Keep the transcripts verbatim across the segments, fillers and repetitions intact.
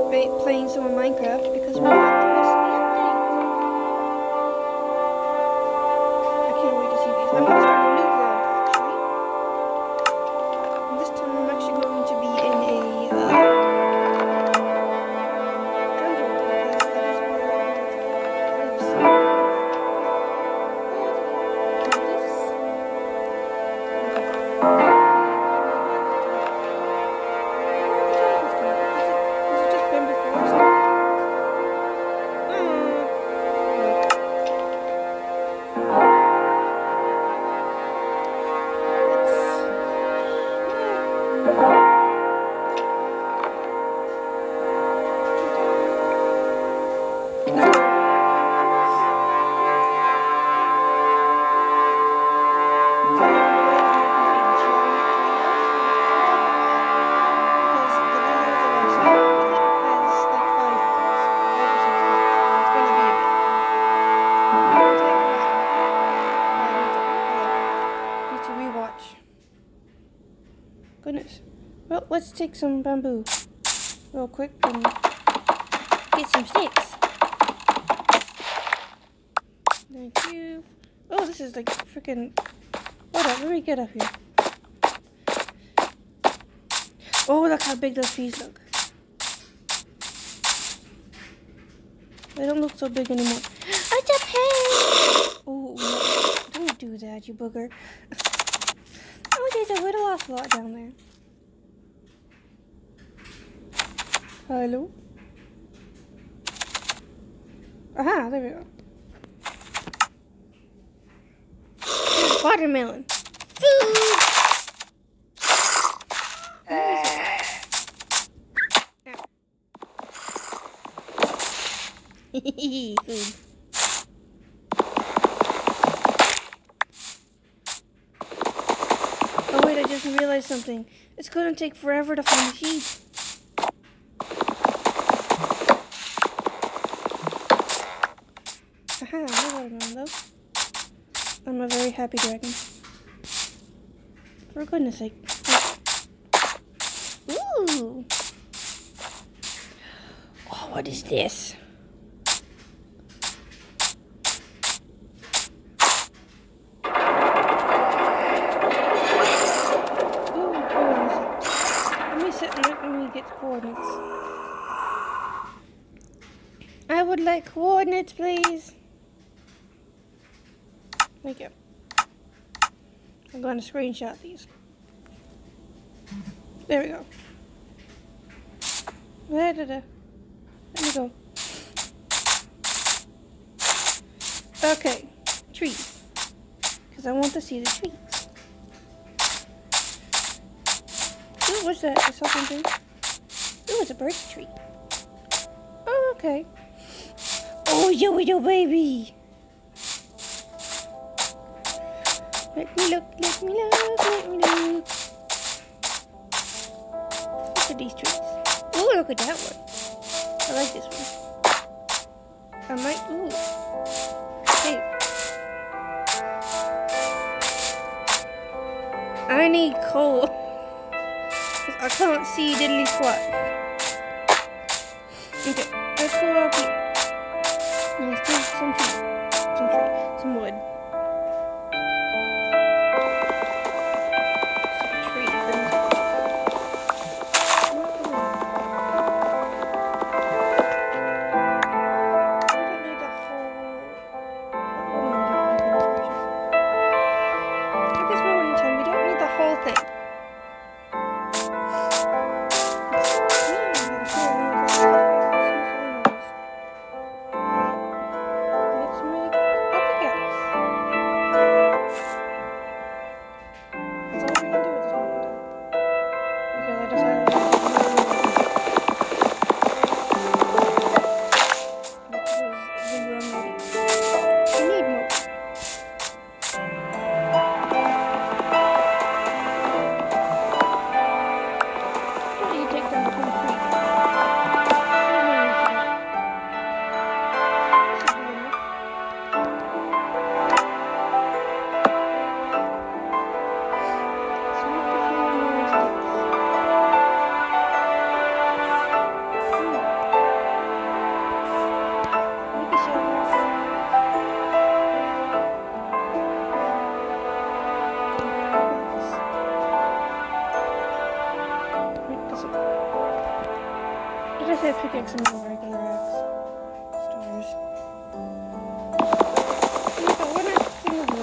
ba- playing some of Minecraft because we got the rest of the update. I can't wait to see these. I'm gonna start a new world actually. And this time I'm actually going to be in a uh, jungle because that is where my lives. Goodness. Well, let's take some bamboo real quick and get some sticks. Thank you. Oh, this is like freaking. Hold up, let me get up here. Oh, look how big those trees look. They don't look so big anymore. It's a pig! Oh, no, don't do that, you booger. Oh, there's a little ocelot down there. Hello? Aha, there we go. Watermelon. Food! Food. Oh wait, I just realized something. It's gonna take forever to find the sheep. Haha, no watermelon though. I'm a very happy dragon. For goodness sake. Ooh! Oh, what is this? Coordinates. I would like coordinates, please. Thank you. I'm going to screenshot these. There we go. Da, da, da. Let me go. Okay, trees. Because I want to see the trees. Ooh, what's that? I saw something. Ooh, it's a birch tree. Oh, okay. Oh, yo, yo, baby. Let me look, let me look, let me look. Look at these trees. Ooh, look at that one. I like this one. I might, ooh. Hey. I need coal. I can't see diddly squat. Okay, let's go up here. Let's take some tree. Some tree. Some wood. Some tree. Goodness gracious. We don't need the whole... I guess we're one time. We don't need the whole thing. Let's pit pickaxe and a regular axe. Stars. Oh, one extra thing of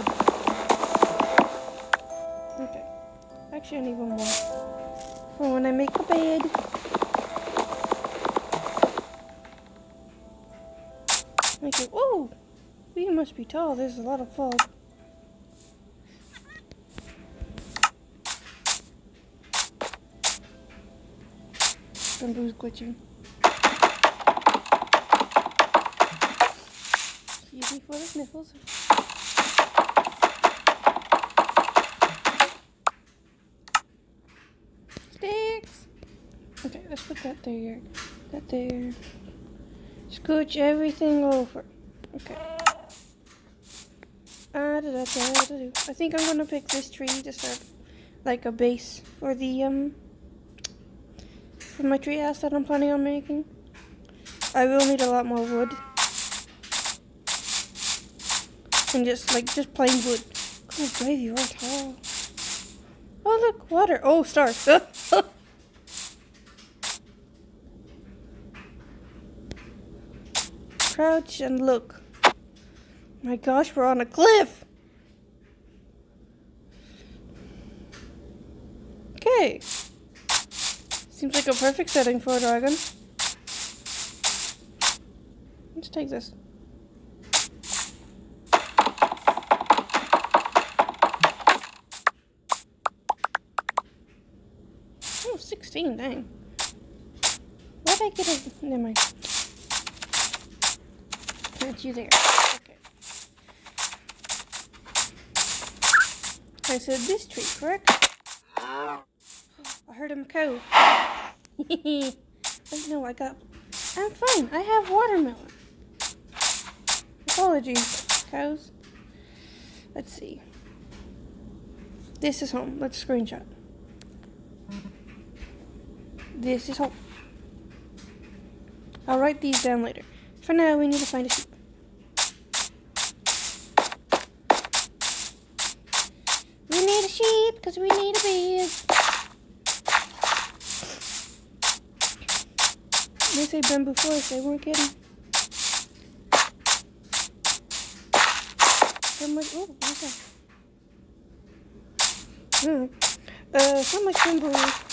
wood. Okay. Actually, I need one more. For when I make a bed. Make it. Whoa! We must be tall. There's a lot of fog. Bamboo's glitching. Excuse me for the sniffles. Sticks! Okay, let's put that there. That there. Scooch everything over. Okay. Uh, da, da, da, da, da. I think I'm gonna pick this tree to start like a base for the um for my tree house that I'm planning on making. I will need a lot more wood. And just like just plain wood. God, brave you are tall. Oh look, water. Oh, stars. Crouch and look. My gosh, we're on a cliff. Okay. Seems like a perfect setting for a dragon. Let's take this. Oh, sixteen, dang. Why'd I get a... Never mind. Plant you there. Okay. I said this tree, correct? I heard him cow. Wait, no, I got... I'm fine. I have watermelon. Apologies, cows. Let's see. This is home. Let's screenshot. This is home. I'll write these down later. For now, we need to find a sheep. We need a sheep because we need a bed. They say bamboo forest, they weren't kidding. So much, oh, what's that? Hmm. Uh, so much bamboo.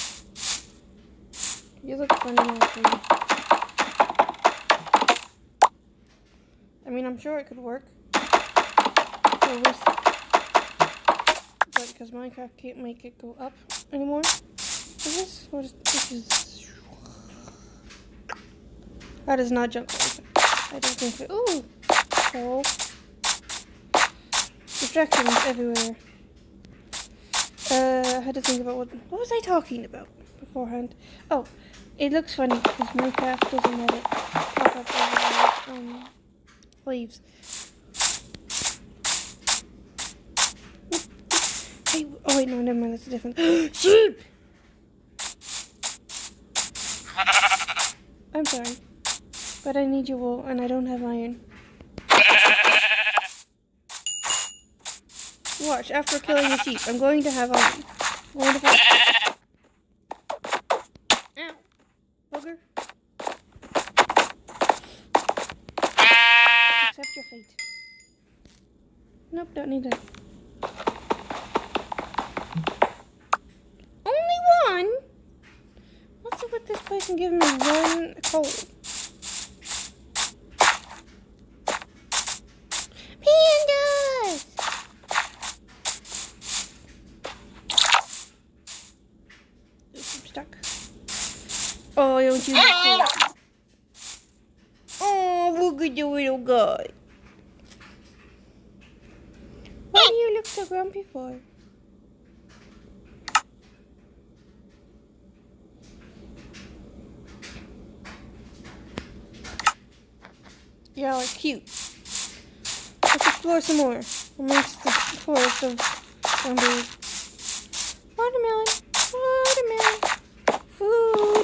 You look funny now, too. I mean, I'm sure it could work. Or with, but because Minecraft can't make it go up anymore. Is this? What is this? Is that is not junk. I don't think so. Ooh! So, distractions everywhere. Uh, I had to think about what. What was I talking about beforehand? Oh, it looks funny because Minecraft doesn't let it pop up over the um, leaves. Hey, oh wait, no, never mind. That's a different. Sheep! I'm sorry. But I need your wool, and I don't have iron. Watch, after killing the sheep, I'm going to have iron. I'm going to find... Ow. Booger. Accept your fate. Nope, don't need that. Only one? What's up with this place and giving me one coal? Oh, don't you look Oh, look at the little guy. Why do you look so grumpy for? Y'all are cute. Let's explore some more amongst the forest of bamboo. Watermelon, watermelon, food.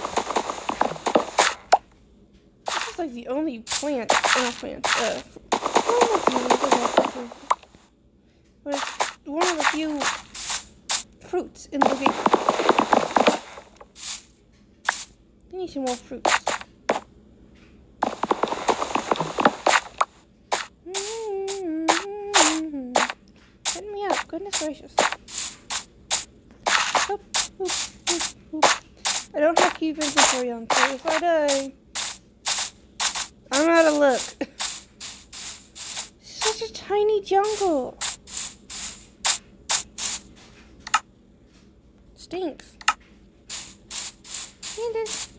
This is like the only plant, not plant, uh, oh, but it's one of the few fruits in the game. I need some more fruits. Goodness gracious. Oop, oop, oop, oop. I don't have keep inventory on, so if I die, I'm out of luck. Such a tiny jungle. Stinks. Candace.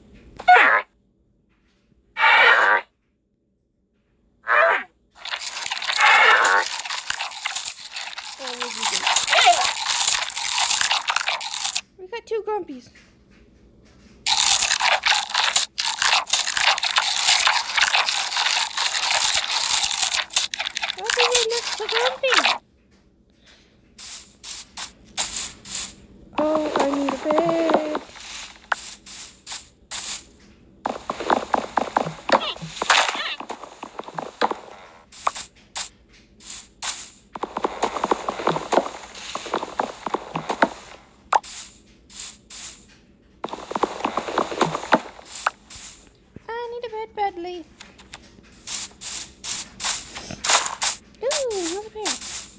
We got two grumpies. I'll be right next to Grumpy. Oh, I need a bed. Badly. Ooh, another bear.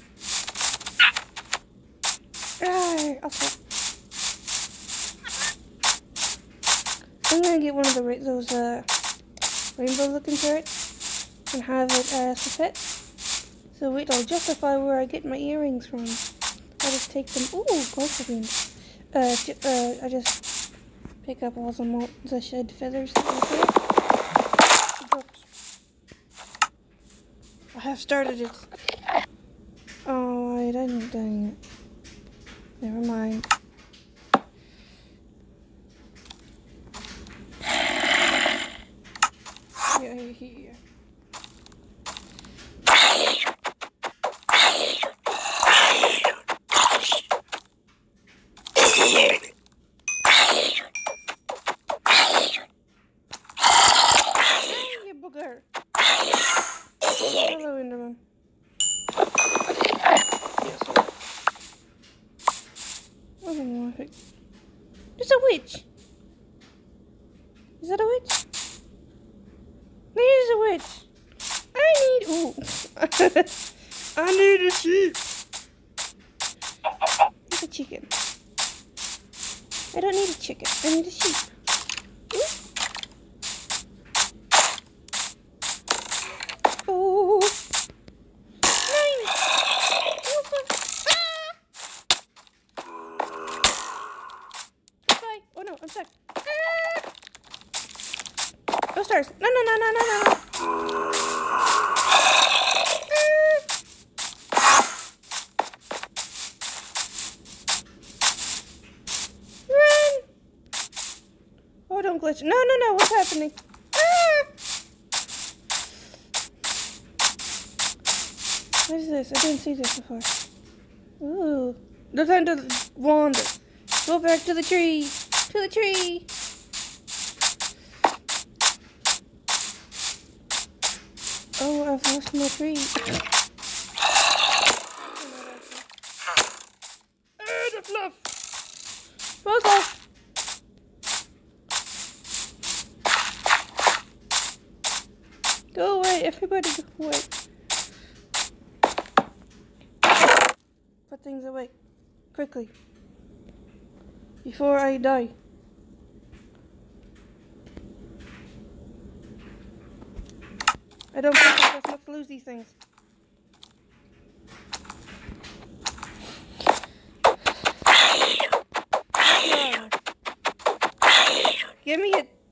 Ah, I'll stop. I'm gonna get one of the those uh, rainbow-looking turrets and have it as a pet. So wait, I'll justify where I get my earrings from. I just take some. Ooh, gold beans. Uh, uh, I just pick up all the the shed feathers that are there. I have started it. Oh, I didn't dang it. Never mind. Yeah, here. You booger. Hello, Enderman. Yes, sir. I don't know if it... There's a witch! Is that a witch? There's a witch! I need... Ooh. I need a sheep! There's a chicken. I don't need a chicken. I need a sheep. Ooh. Oh! Nine! Goodbye! Oh no, I'm stuck. Ah! Go stars! No, no, no, no, no, no, no! Oh, don't glitch. No, no, no. What's happening? Ah! What is this? I didn't see this before. Ooh. No time to wander. Go back to the tree. To the tree. Oh, I've lost my tree. Ah, the fluff. Both off. Go away, everybody go away. Put things away. Quickly. Before I die. I don't think I'm supposed to lose these things. Yeah. Give me it.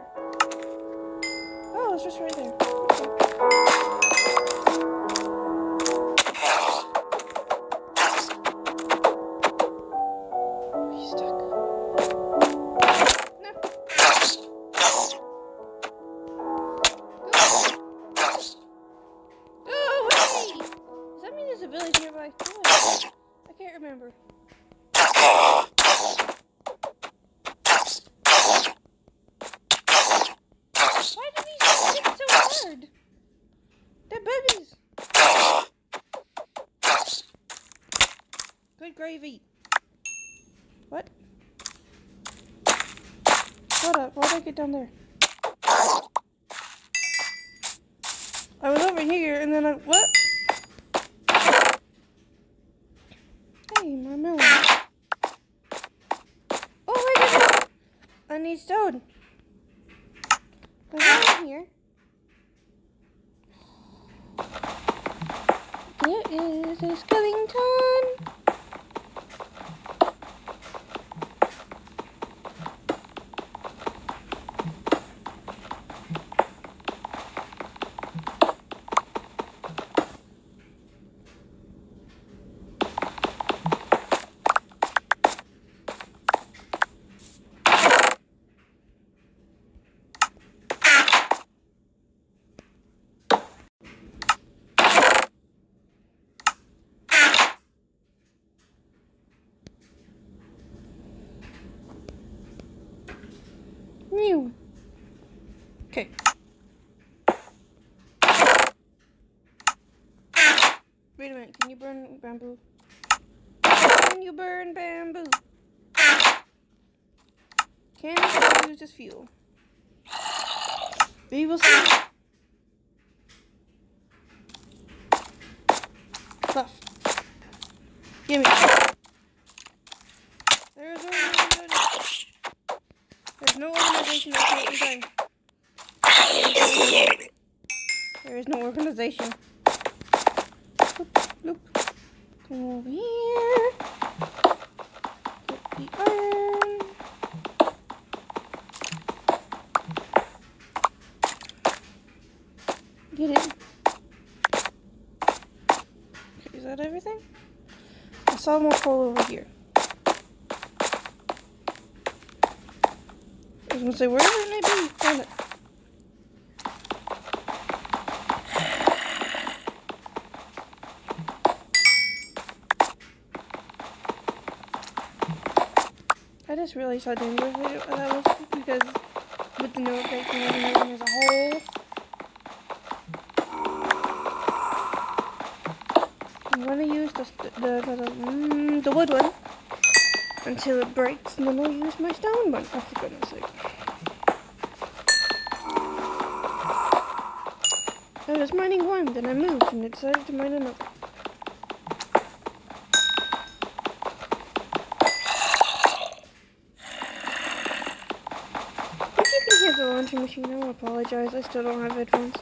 here? Oh, it's just right there. Okay. He's stuck. No. Oh, wait! Does that mean there's a village nearby? Oh, I can't remember. Why do these hit so hard? They're babies. Good gravy. What? Hold up. Why did I get down there? I was over here and then I... What? Hey, my melon. Oh, wait a minute. I need stone. There's one in here. There is a skeleton. Mew. Okay. Wait a minute, can you burn bamboo? Can you burn bamboo? Can you use as fuel? We will see. Fluff. Gimme. There's organization. There's no organization at any time. There is no organization. Loop, loop. Come over here. Get the iron. Get in. Okay, is that everything? I saw more coal over here. I was gonna say, where did it be? Damn it. I just realized how dangerous that was because with the no update and everything as a whole. I'm gonna use the the the, the, mm, the wood one until it breaks, and then I'll use my stone one. Oh, for goodness sake! I was mining one, then I moved, and I decided to mine another. If you can hear the laundry machine, I apologize. I still don't have headphones.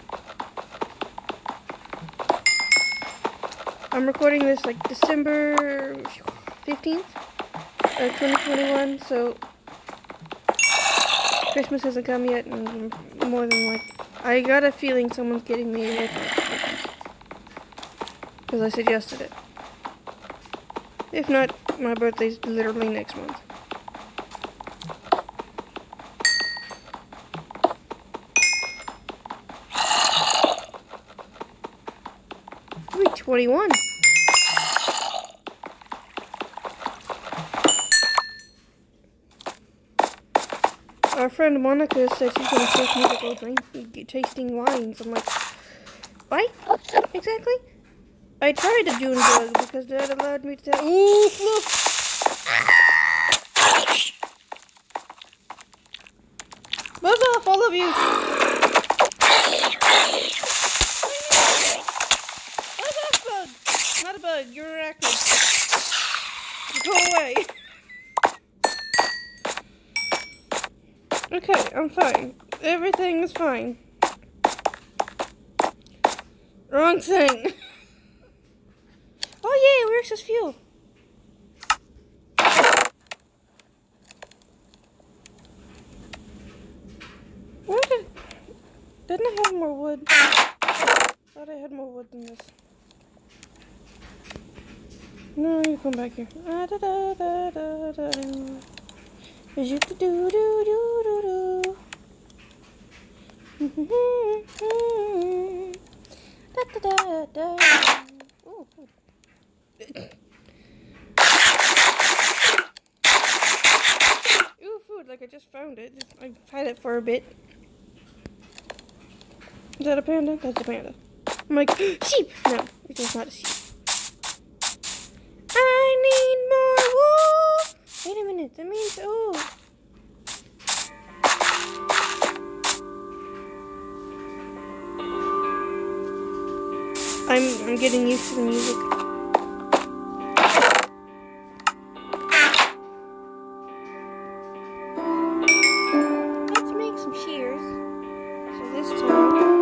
I'm recording this like December fifteenth, uh, twenty twenty-one, so Christmas hasn't come yet, and more than like, I got a feeling someone's getting me headphones because I suggested it. If not, my birthday's literally next month. I'll be twenty-one. Our friend Monica said she's going to take me to go drink, tasting wines. I'm like, what? Exactly? I tried a June bug because that allowed me to. Ooh, fluff! Buzz off, all of you! Buzz off, bug! Not a bug, you're an arachnid. Go away. Okay, I'm fine. Everything is fine. Wrong thing. Oh yeah, it works as fuel. Didn't I have more wood? I thought I had more wood than this. No, you come back here. Ah, da, da, da, da, da. Do do do do do do. Da da da da. Ooh, food. Ooh, food! Like I just found it. Just, I've had it for a bit. Is that a panda? That's a panda. I'm like, sheep! No, it's just not a sheep. I need more wool! Wait a minute, that means, oh. I'm, I'm getting used to the music. Let's make some shears. So this time,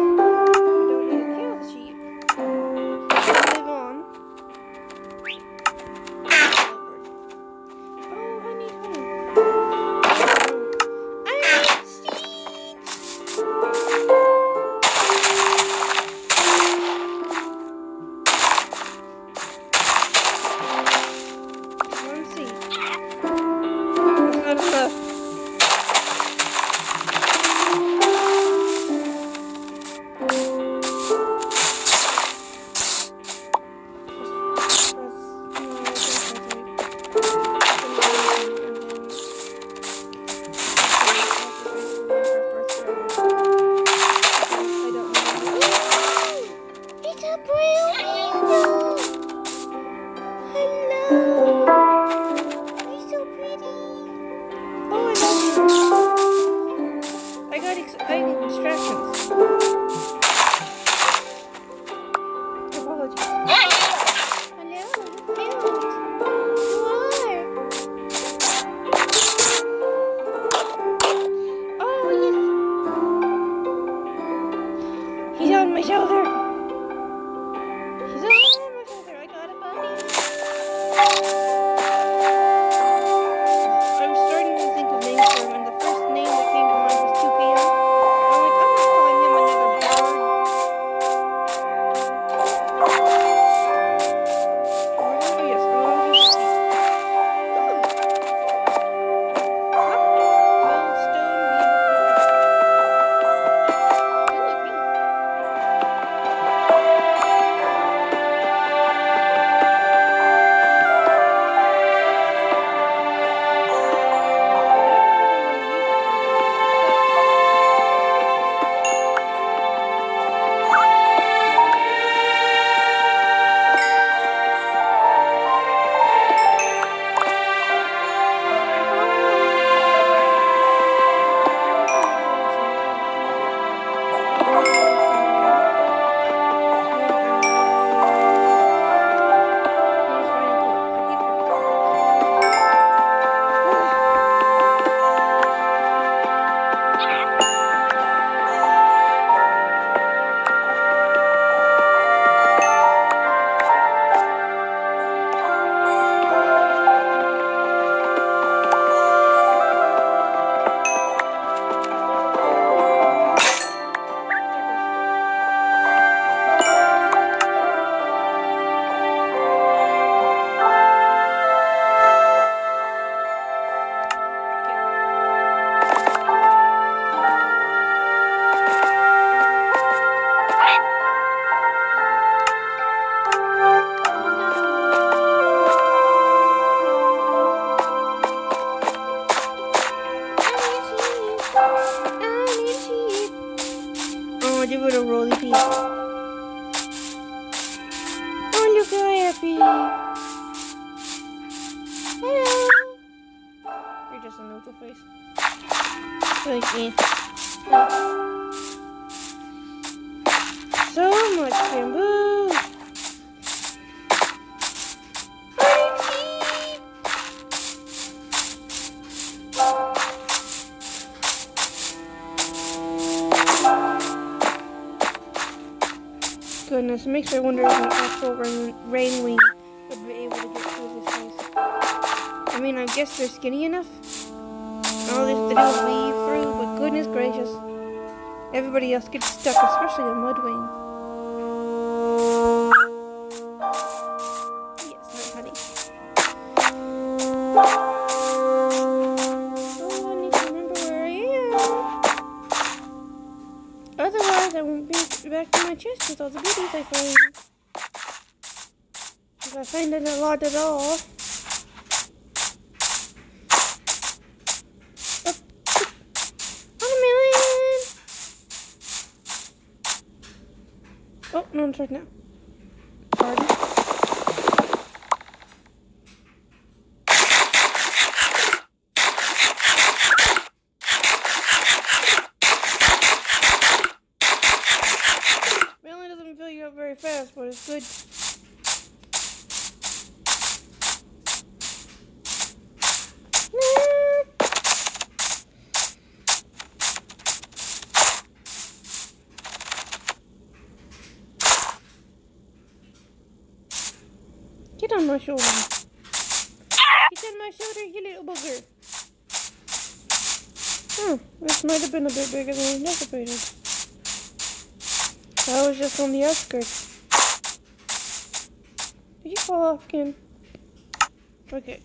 give it a rolly pee. Oh, look how happy. Hello. You're just a neutral face. Like, eh. So much bamboo. Goodness, it makes me wonder if an actual rain, rain wing would be able to get through this place. I mean, I guess they're skinny enough. All this to do is weave through, but goodness gracious. Everybody else gets stuck, especially on Mudwayne. Yes, not honey. Oh, I need to remember where I am. Otherwise, I won't be back to my chest with all the goodies I find. If I find it a lot at all. Oh, no, it's right now. Pardon? Apparently doesn't fill you up very fast, but it's good. Get on my shoulder. Get on my shoulder, you little booger. Oh, this might have been a bit bigger than I anticipated. I was just on the outskirts. Did you fall off again? Okay.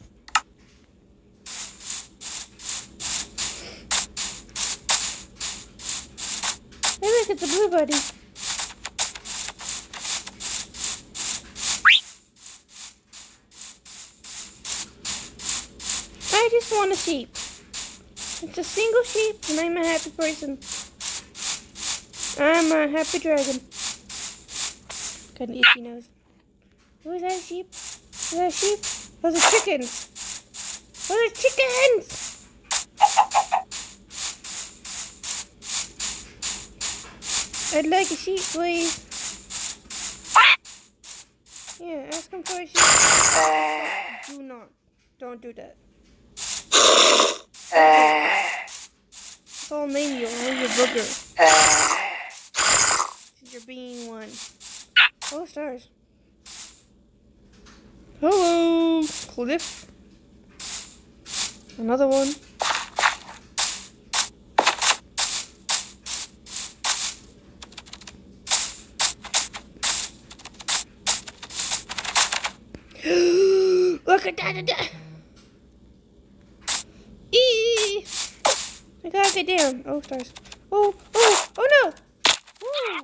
Hey look, it's a blue buddy. I just want a sheep. It's a single sheep, and I'm a happy person. I'm a happy dragon. Got an itchy nose. What was that, a sheep? Was that a sheep? Those are chickens. Those are chickens! I'd like a sheep, please. Yeah, ask him for a sheep. Do not. Don't do that. I'll name you. I'll name you Booger. You're being one. Oh, stars. Hello, Cliff. Another one. Look at that! Eee! I gotta get down. Oh, stars. Oh, oh, oh no! Ooh.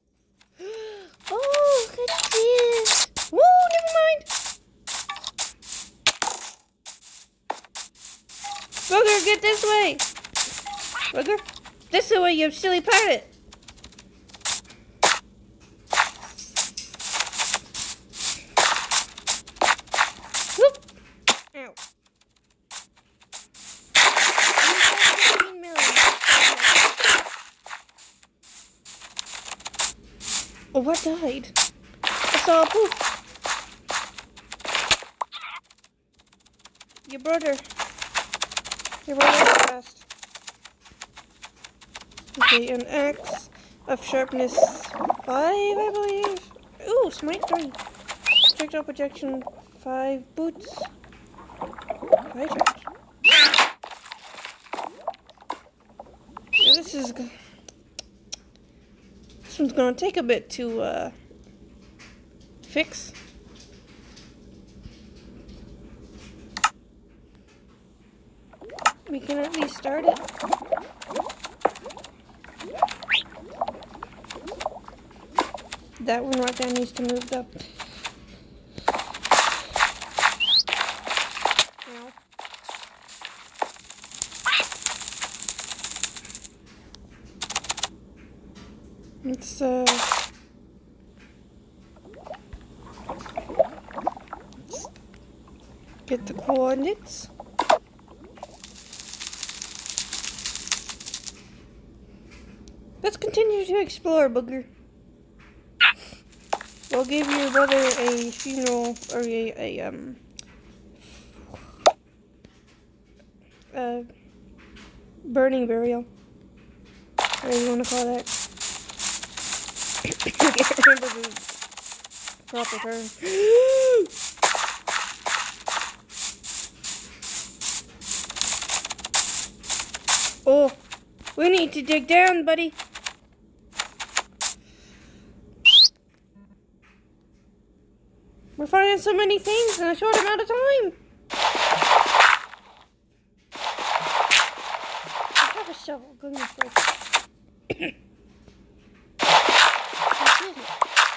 Oh, look at this! Woo, never mind! Booger, get this way! Booger, this way, you silly pirate! Whoop! Ow. Oh, what died? I saw a poof. Your brother. Your brother passed. Okay, an axe of sharpness five, I believe. Ooh, smite three. Projectile projection five. Boots. Five charge. Yeah, this is good. This one's gonna take a bit to uh, fix. We can at least start it. That one right there needs to move up. Ow. Let's uh get the coordinates. Let's continue to explore, Booger. We'll give your brother a funeral or a, a um uh burning burial. Whatever you want to call that. I can't remember the proper term. Oh, we need to dig down, buddy. We're finding so many things in a short amount of time. I have a shovel. Goodness gracious. Excuse me.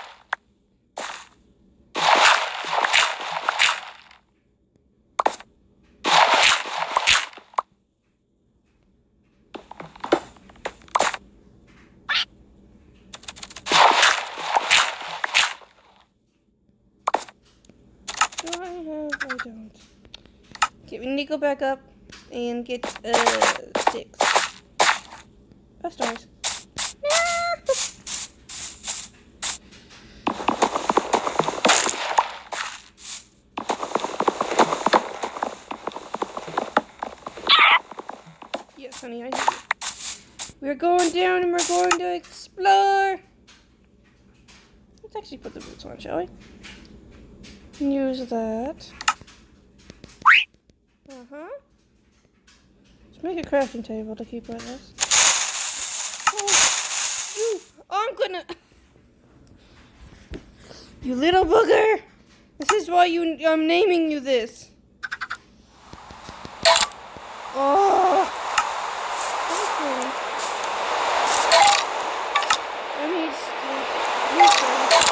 Do I have? I don't. Okay, we need to go back up and get uh sticks. Oh, stars. Yes, honey, I hear you. We're going down and we're going to explore. Let's actually put the boots on, shall we? Use that. Uh-huh. Let's make a crafting table to keep with us. Oh, you! Oh, I'm gonna... You little booger! This is why you, I'm naming you this. Oh! Okay. I need to...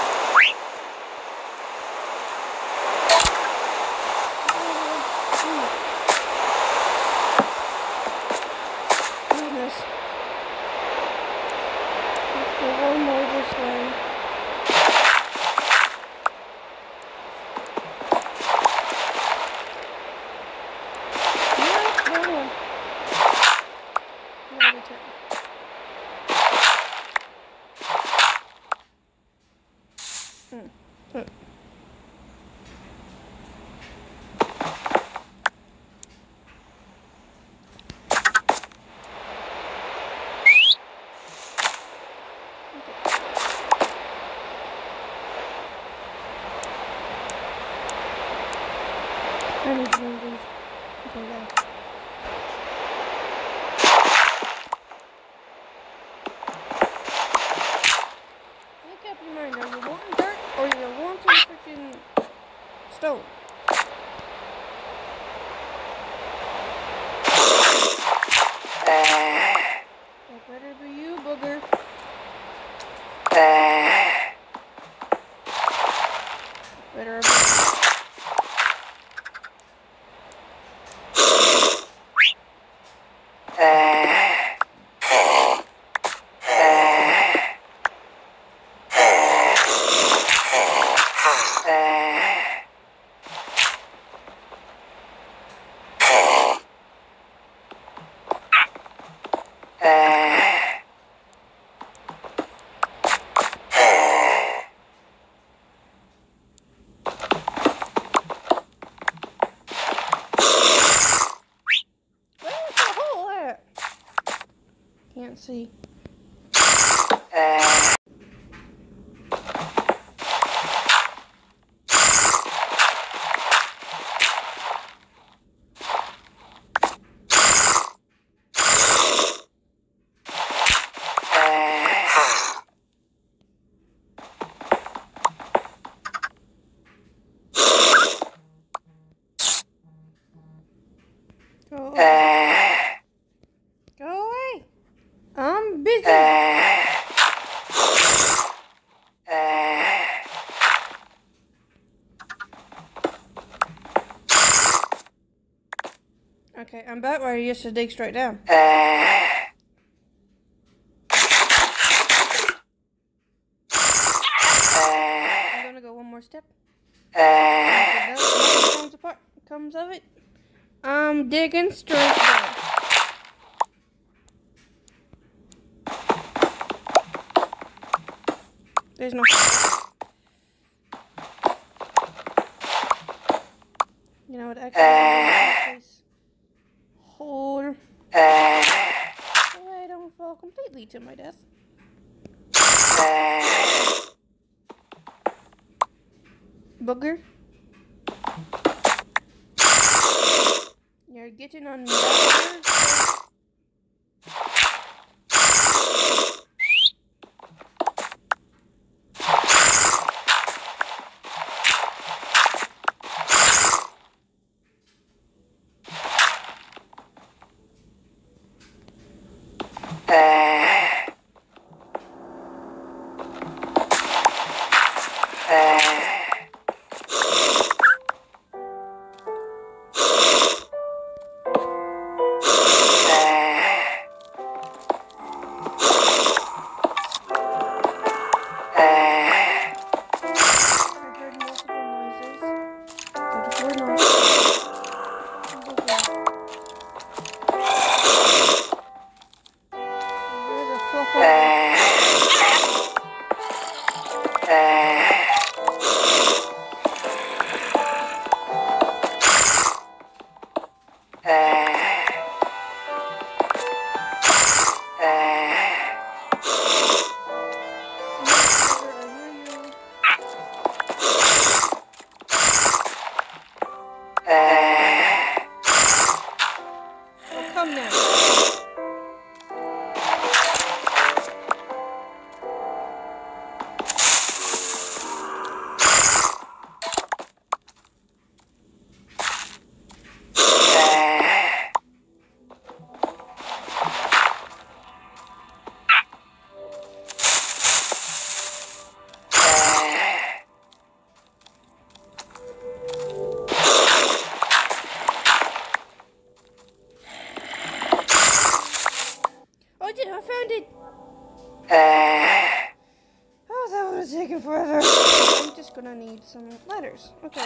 Goodness. Let's go one more this way. No, no one. No return. Hmm. Hmm. I need to move these. Okay, there. Make up your mind. Are you wanting dirt or you wanting freaking stone? That better be you, booger. Better be. Can't see. Go away. Go away. I'm busy. Okay, I'm back where I used to dig straight down. I'm gonna go one more step. If comes apart, comes of it. I'm digging straight down. There's no. You know what? Actually, this hole. So I don't fall completely to my death. Booger. You're getting on my nerves. Oh, yeah, I found it. Uh, Oh, that would have taken forever. I'm just gonna need some letters. Okay.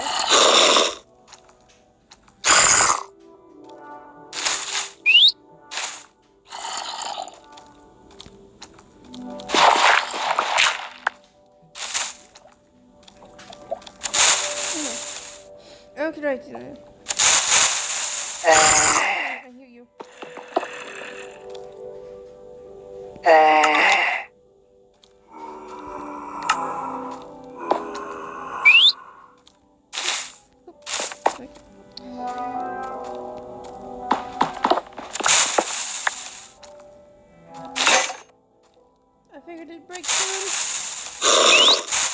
Okay, right then. uh, I hear you. uh. Okay. I figured it'd break soon.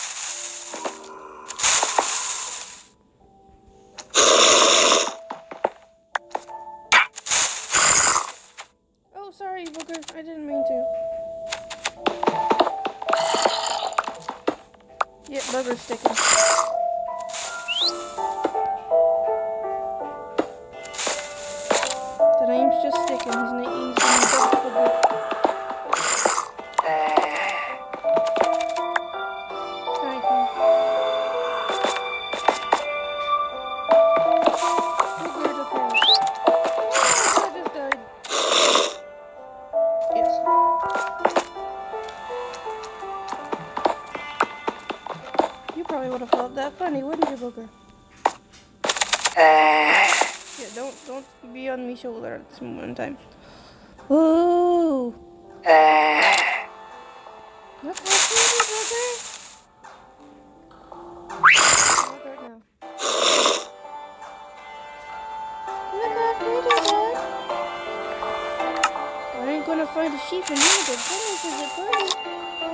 Oh, sorry, Booger. I didn't mean to. Yeah, Booger's sticking. The name's just sticking. His name, he's gonna go Booger. Alright, then. Booger the parrot. Oh, I just died. Yes. You probably would have felt that funny, wouldn't you, Booger? Yeah, don't don't be on my shoulder at this moment in time. Ooh. Look how pretty, Booger. Look right now. Look how pretty, Bud. I ain't gonna find a sheep in here, but goodness, is it pretty?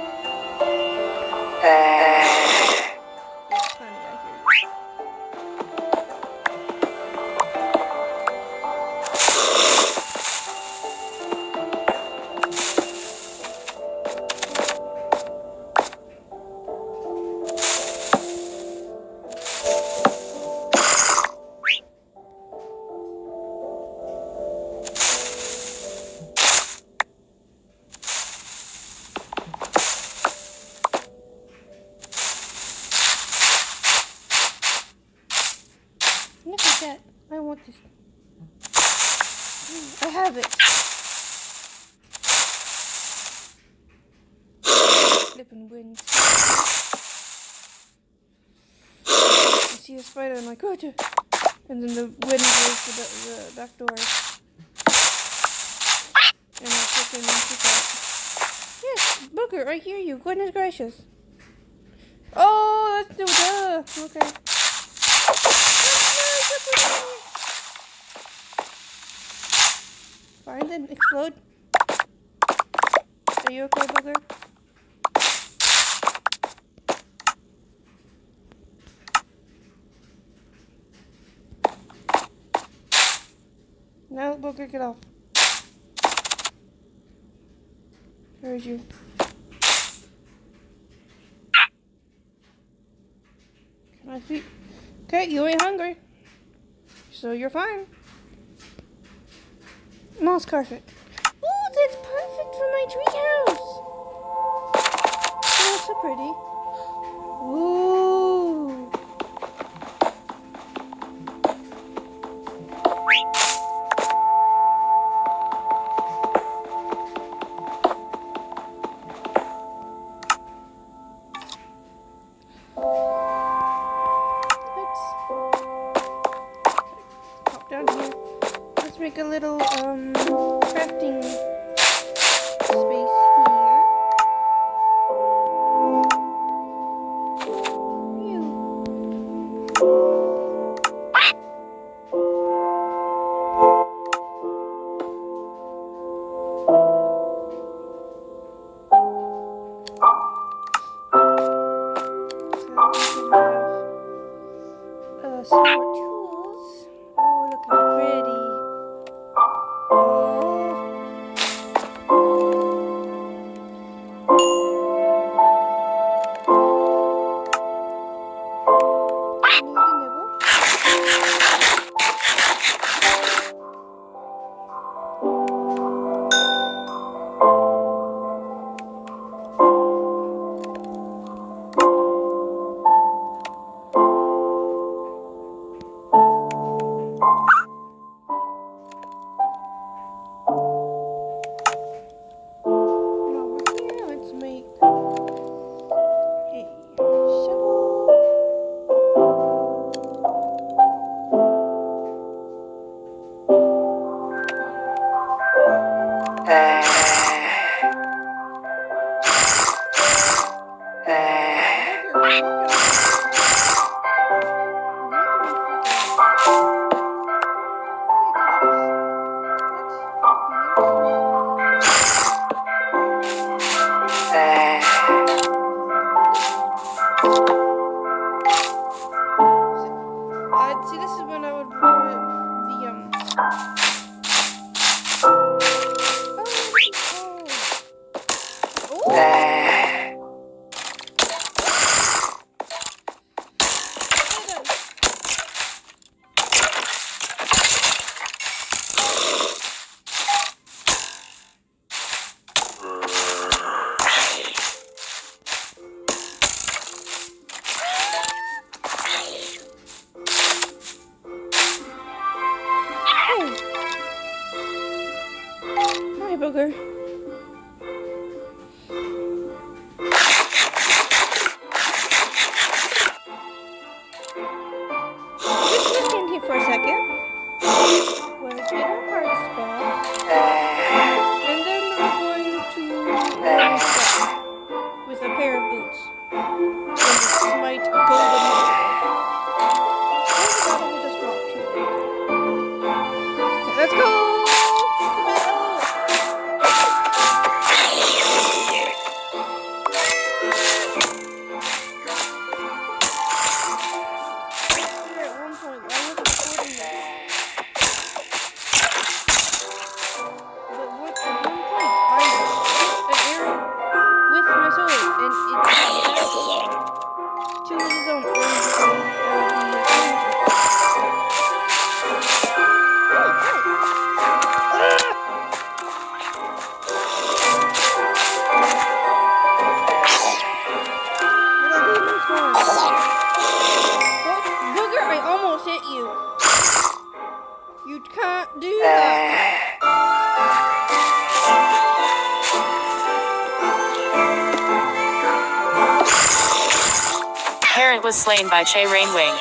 Yes, honey, I hear you. Look at that. I want this. I have it. Flippin' wind. I see a spider, I'm like, oh, and then the wind blows to the, the back door. And I freaking kick out. Yes, Booger, I hear you. Goodness gracious. Oh, that's the duh. Okay. Find and explode. Are you okay, Booger? No, Booger, get off. Where is you? Can I see? Okay, you ain't hungry. So you're fine. Moss carpet. Ooh, that's perfect for my treehouse. Oh, that's so pretty. Ooh. Down here. Let's make a little um crafting space here. Uh, some more tools. Oh, look how pretty. Hi, Booger. Just listen here for a second. We're going to get our hearts back. And then we're going to run back with a pair of boots. And a slight golden sword. And we'll just walk to it. Okay, let's go! You can't do that. Parrot was slain by Che Rainwing.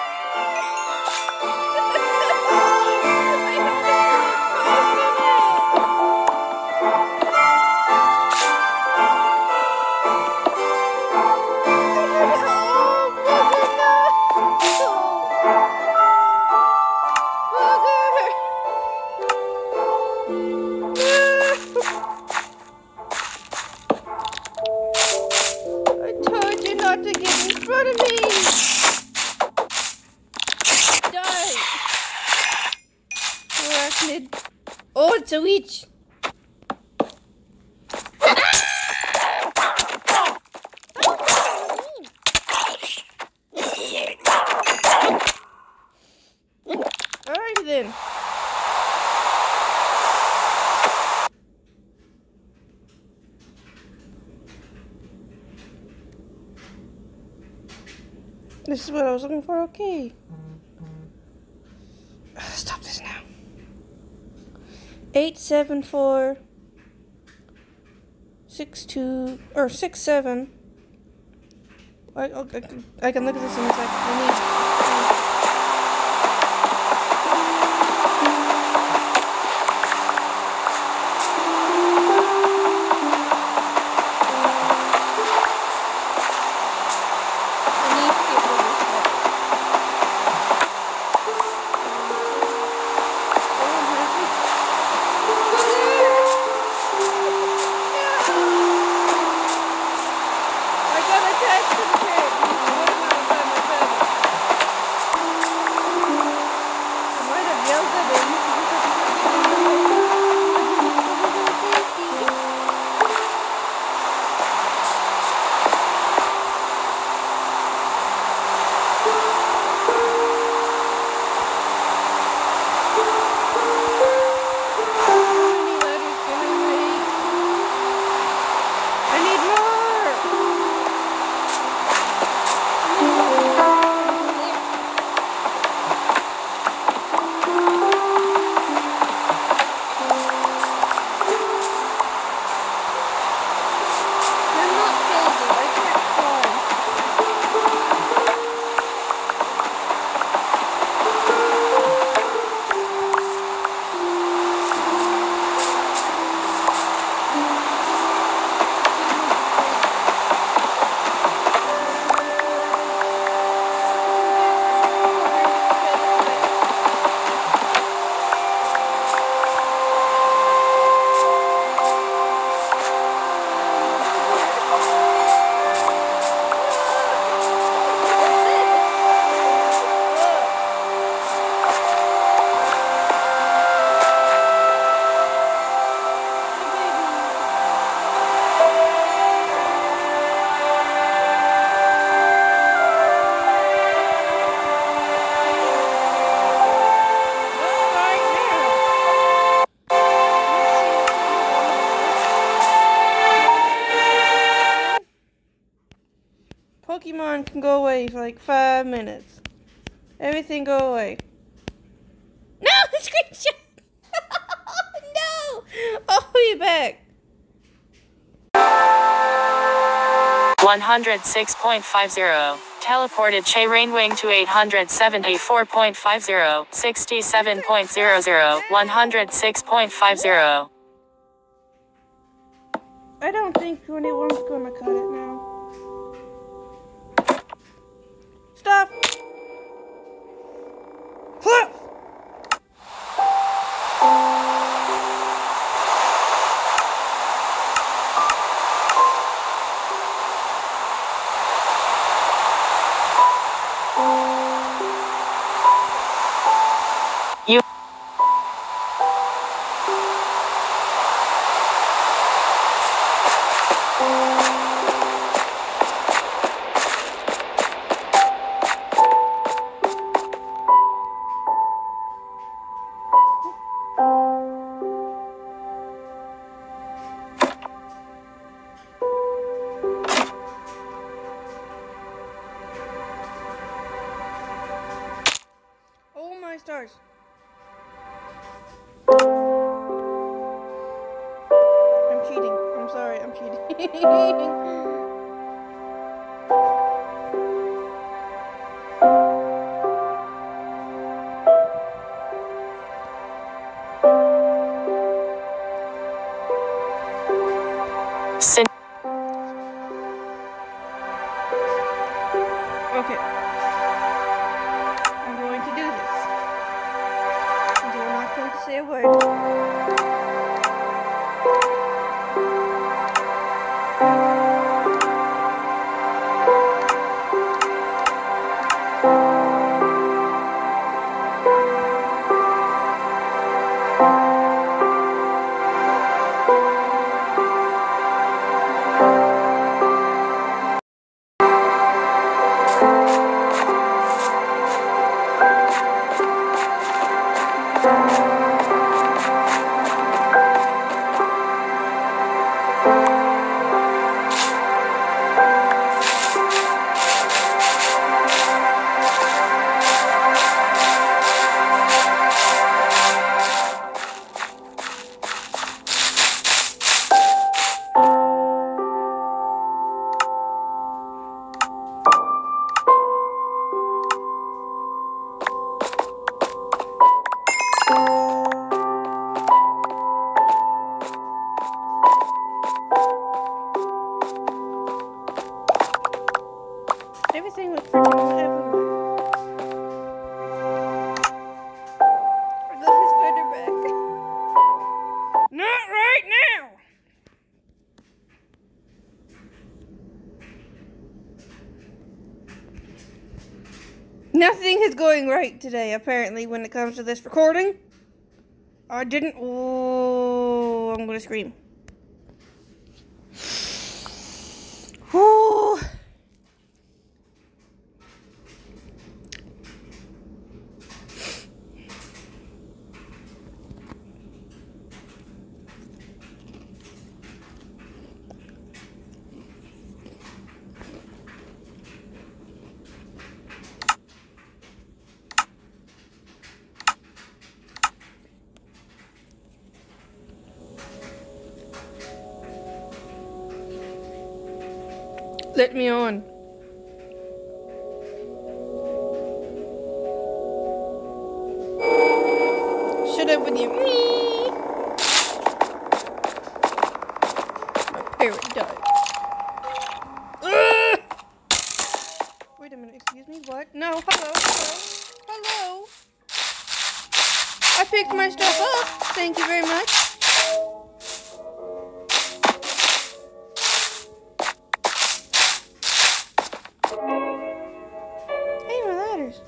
To get in front of me! Die! Arachnid. Oh, it's a witch! Alright then. This is what I was looking for, okay. Uh, stop this now. Eight, seven, four, six, two, or six, seven. I, I, I, can, I can look at this in a second. I need. Pokemon can go away for like five minutes. Everything go away. No! Screenshot! No! I'll be back. one hundred six point five zero. Teleported Che Rainwing to eight hundred seventy-four point five zero. sixty-seven point zero zero. one hundred six point five zero. I don't think anyone's gonna cut it now. Stop! Flip! You Oh my stars. I'm cheating. I'm sorry, I'm cheating. Sin Okay. I'm going to do this. And I'm not going to say a word. Everything was freaking everywhere. I got his feather back. Not right now! Nothing is going right today, apparently, when it comes to this recording. I didn't. Oh, I'm gonna scream. Whew. Let me on. Shut up with you. Me. My parrot died. Ugh! Wait a minute, excuse me, what? No, hello, hello, hello. I picked my stuff up. Thank you very much. Hey, my ladders.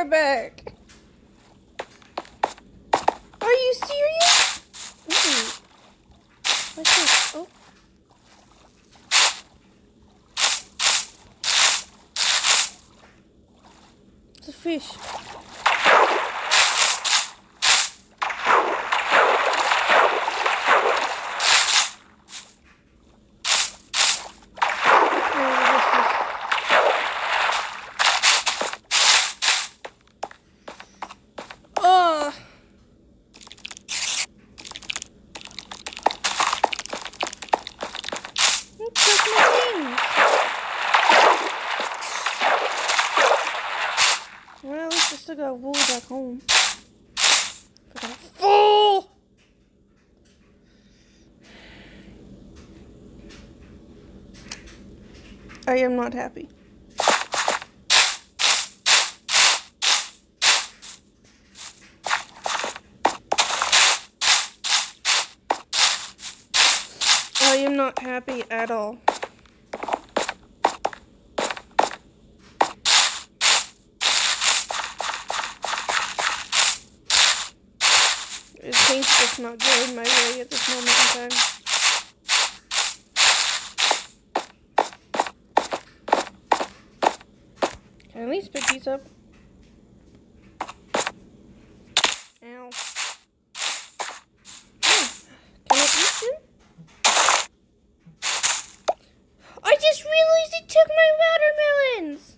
water back. Are you serious? Ooh. What's this? Oh. It's a fish. Well, at least I still got wool back home. But I'm full! I am not happy. I am not happy at all. It tastes just not going my way at this moment in time. Can I at least pick these up? Ow. Oh, can I eat them? I just realized it took my watermelons!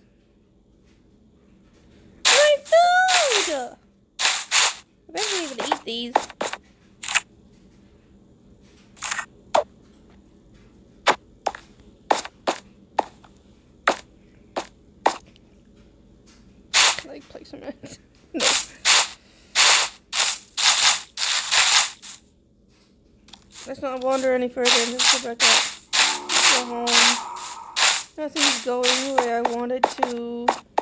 My food! I better be able to eat these. Can I play some ads? No. Let's not wander any further and just go back up. Go home. Nothing's going the way I want it to.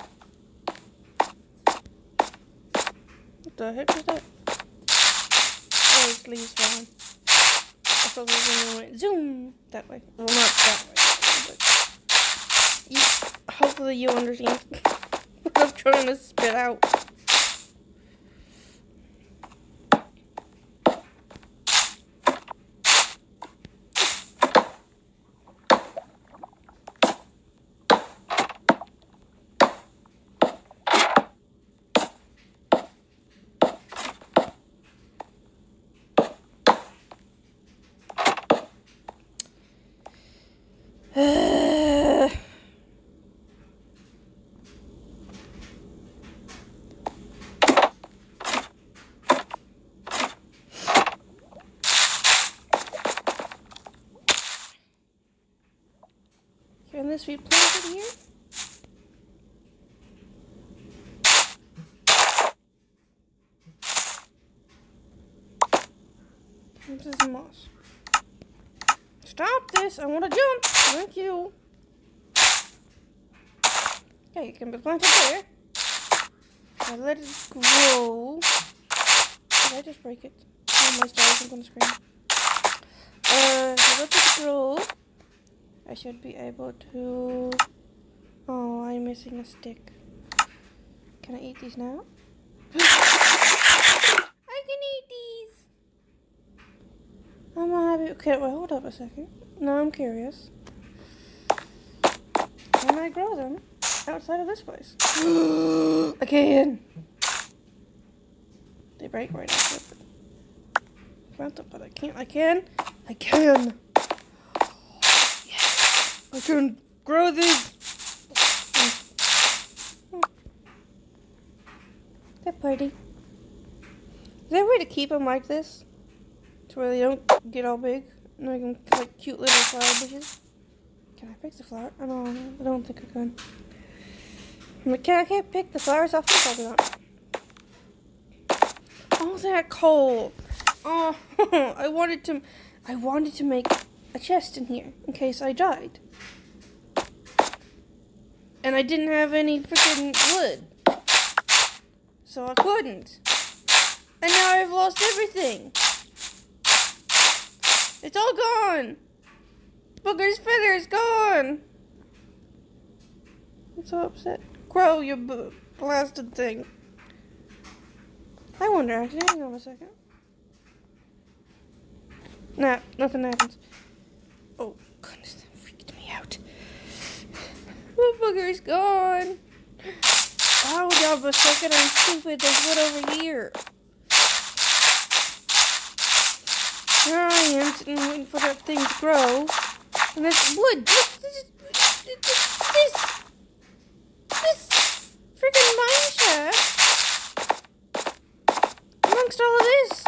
What the heck is that? Oh, it's leaves falling. I thought we were going to zoom that way. Well, not that way, but you, hopefully you understand what I'm trying to spit out. Can this be planted here? This is moss. Stop this! I want to jump! Thank you. Okay, it can be planted there. I let it grow. Did I just break it? Oh, my star isn't on the screen. Uh, so let it grow. I should be able to... Oh, I'm missing a stick. Can I eat these now? I can eat these! I'm not happy. Okay, well, hold up a second. Now I'm curious. Can I grow them outside of this place? I can! They break right after it. But I can't. I can. I can! I can grow these. They're pretty. Is there a way to keep them like this? To where they don't get all big? And I can like cute little flower bushes? Can I pick the flower? I don't I don't think I can. I'm like, can I can't pick the flowers off? Probably not. Oh, that coal. Oh, I wanted to I wanted to make a chest in here in case I died. And I didn't have any freaking wood. So I couldn't. And now I've lost everything. It's all gone. Booger's feather's gone. I'm so upset. Grow, you b blasted thing. I wonder, actually. Hang on a second. Nah, nothing happens. Oh, goodness, that freaked me out. The booger's gone. Oh, y'all was second and stupid. There's wood over here. Here I am sitting waiting for that thing to grow. And there's wood. This, this, this, this freaking mine shaft. Amongst all of this.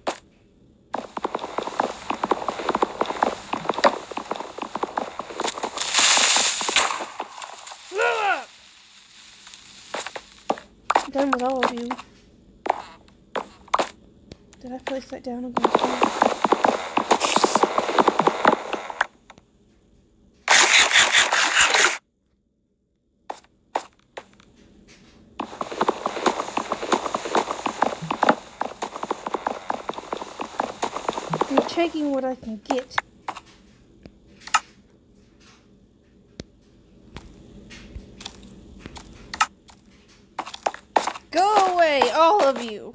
I'm done with all of you. Did I place that down? I'm going to stand. I'm taking what I can get. Go away, all of you.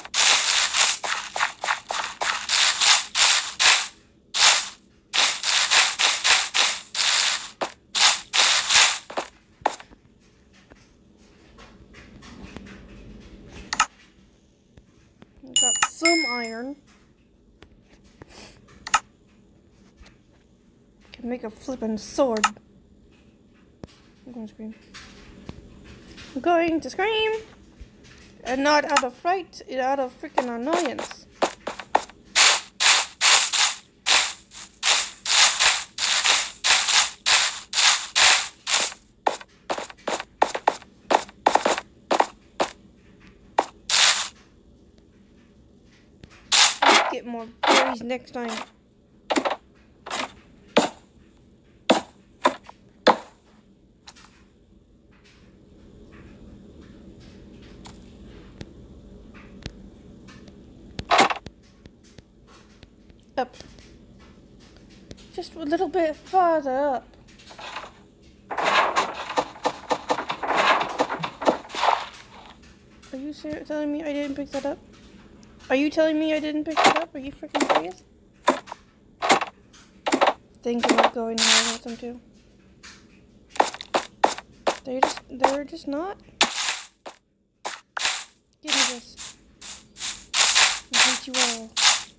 Got some iron. Can make a flippin' sword. I'm going to scream. I'm going to scream! And not out of fright, out of freaking annoyance. Get more berries next time. Up. Just a little bit farther up. Are you ser- telling me I didn't pick that up? Are you telling me I didn't pick that up? Are you freaking serious? Things are not going how I want them to. They're just, they're just not. Give me this. I hate you all.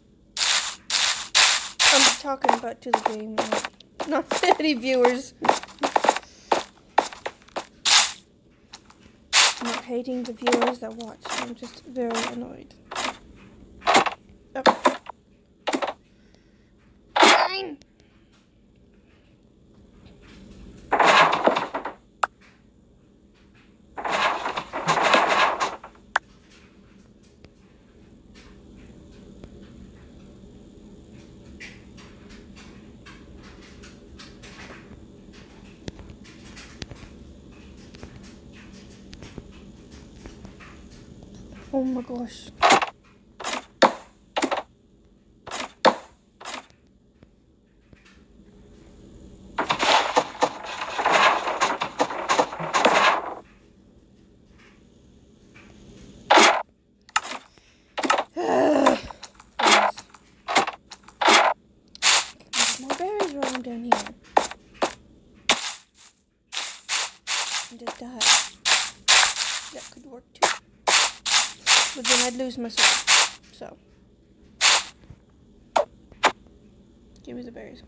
I'm talking about to the game, not, not to any viewers. I'm not hating the viewers that watch. I'm just very annoyed. Oh. Fine. Oh my gosh. There's more berries rolling down here. And just die. That could work too. But then I'd lose my sword. So. Give me the berries.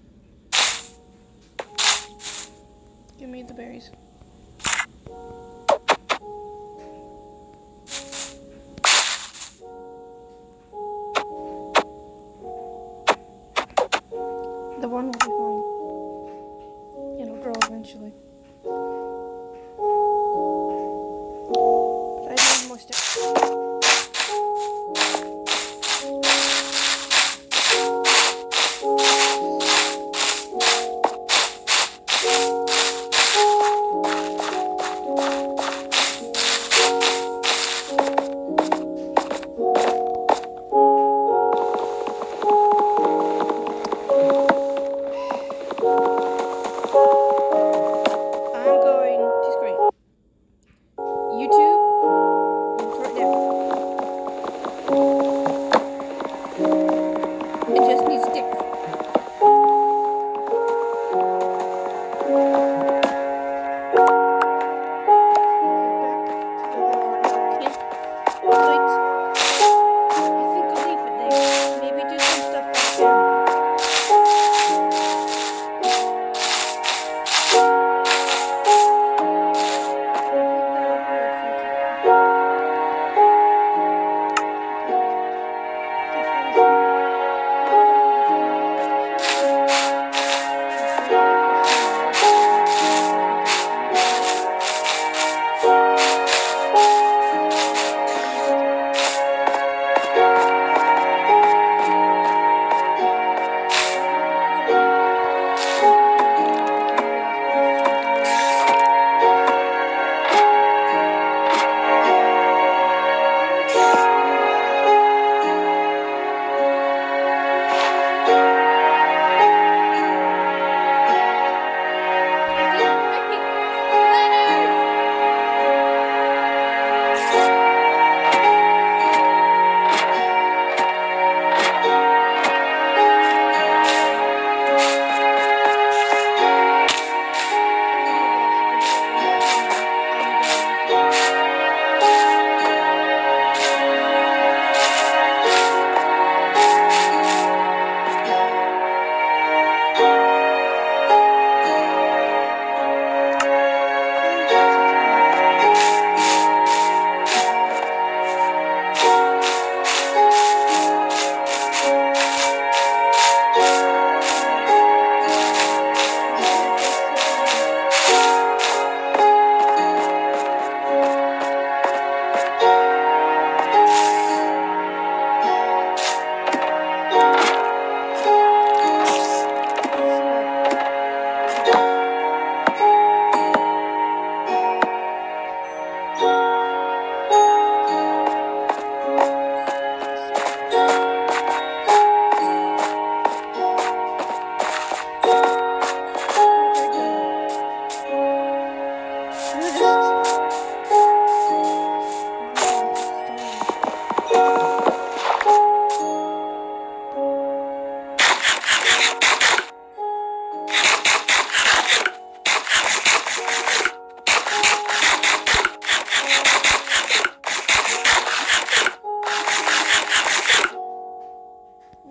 Give me the berries. The one will be fine. It'll grow eventually. But I need more sticks.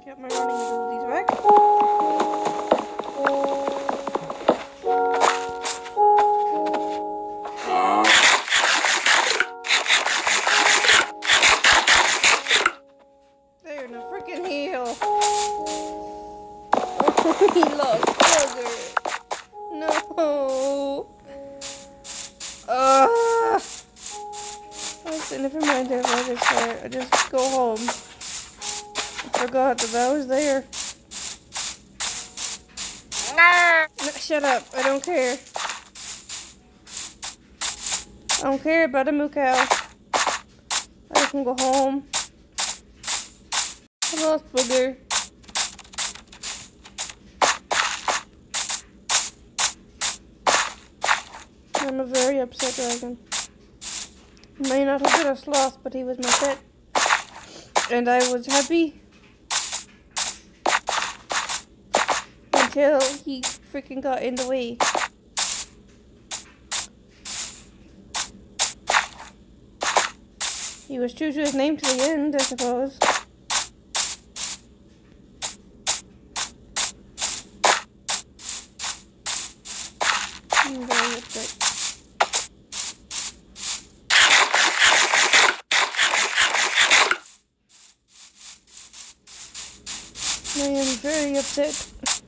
got my running abilities back. There, no freaking heal. Oh, he lost Booger. No. Uh, Listen, never mind that. Like I said, I just go home. I forgot that I was there. No, shut up. I don't care. I don't care about a moo cow. I can go home. I lost Booger. I'm a very upset dragon. He may not have been a sloth, but he was my pet. And I was happy. Until he freaking got in the way. He was true to his name to the end, I suppose. I'm very upset. I am very upset.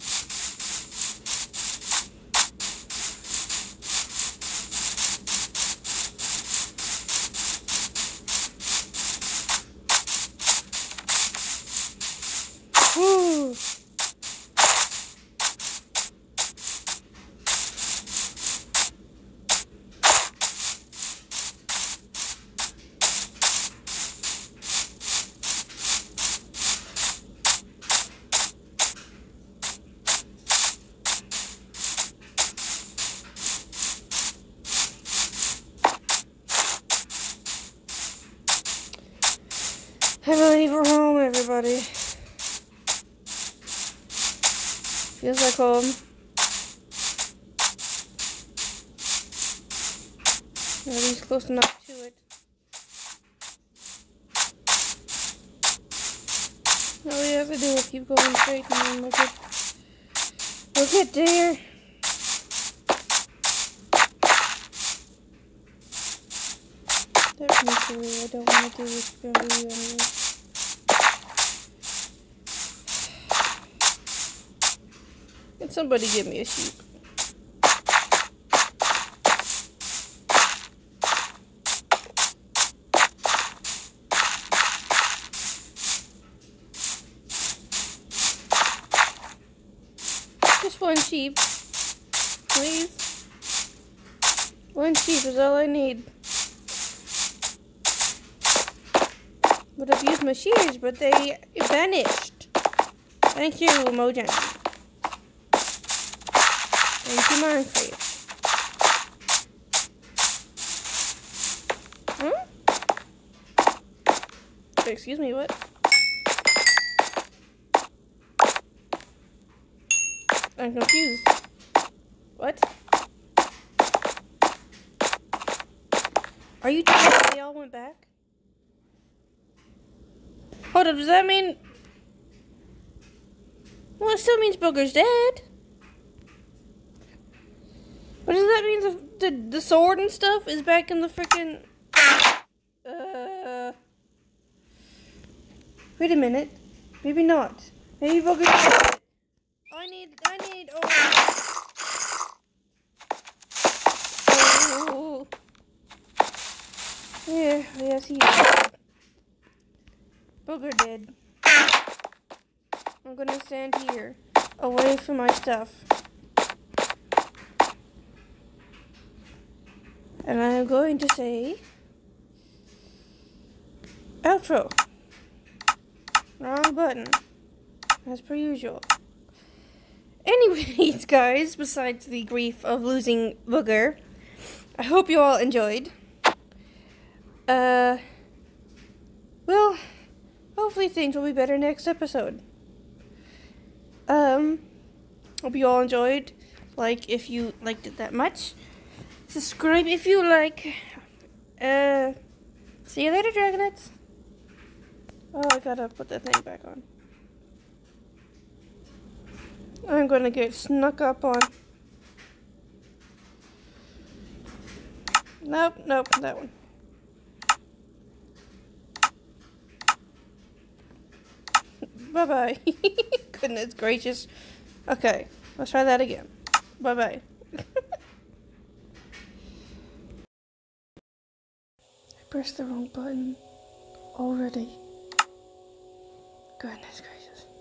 Woo! I believe we're home, everybody. Feels like home. At least close enough to it. All we have to do is keep going straight and then we'll get, we'll get there. Definitely, I don't want to do this for you anyway. Can somebody give me a sheep? Just one sheep, please. One sheep is all I need. Would have used my shears, but they vanished. Thank you, Mojang. Thank you, Minecraft. Huh? Excuse me, what? I'm confused. What? Are you telling me they all went back? Hold up, does that mean... Well, it still means Booger's dead. But does that mean the, the, the sword and stuff is back in the freaking... Uh... Wait a minute. Maybe not. Maybe Booger's dead. I need... I need... Oh... Oh... Yeah, yes, he is. Booger dead. I'm gonna stand here, away from my stuff. And I'm going to say... Outro. Wrong button. As per usual. Anyways, guys, besides the grief of losing Booger, I hope you all enjoyed. Uh... Well... Hopefully things will be better next episode. Um, hope you all enjoyed. Like if you liked it that much. Subscribe if you like. Uh, see you later, Dragonets. Oh, I gotta put that thing back on. I'm gonna get snuck up on. Nope, nope, that one. Bye-bye. Goodness gracious. Okay, let's try that again. Bye-bye. I pressed the wrong button already. Goodness gracious.